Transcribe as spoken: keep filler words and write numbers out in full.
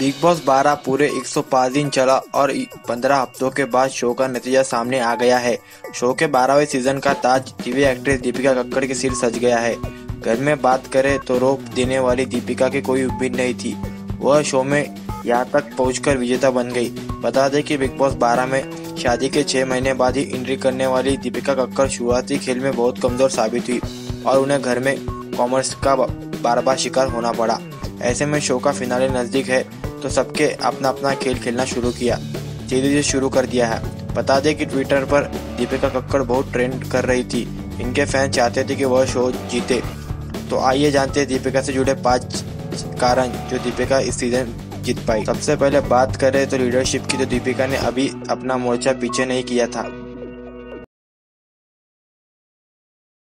Big boss बारह पूरे एक सौ पाँच दिन चला और पंद्रह हफ्तों के बाद शो का नतीजा सामने आ गया है। शो के बारहवें सीजन का ताज टीवी एक्ट्रेस दीपिका कक्कड़ के सिर सज गया है। घर में बात करें तो रोक देने वाली दीपिका की कोई उम्मीद नहीं थी। वह शो में यहाँ तक पहुंचकर विजेता बन गई। बता दें कि बिग बॉस बारह में शादी के छह महीने बाद ही एंट्री करने वाली दीपिका कक्कड़ शुरुआती खेल में बहुत कमजोर साबित हुई और उन्हें घर में कॉमर्स का बार बार शिकार होना पड़ा। ऐसे में शो का फिनाले नजदीक है तो सबके अपना अपना खेल खेलना शुरू किया धीरे धीरे शुरू कर दिया है। बता दें कि ट्विटर पर दीपिका कक्कड़ बहुत ट्रेंड कर रही थी। इनके फैन चाहते थे कि वह शो जीते। तो आइए जानते हैं दीपिका से जुड़े पांच कारण जो दीपिका इस सीजन जीत पाई। सबसे पहले बात करें तो लीडरशिप की, तो दीपिका ने अभी अपना मोर्चा पीछे नहीं किया था।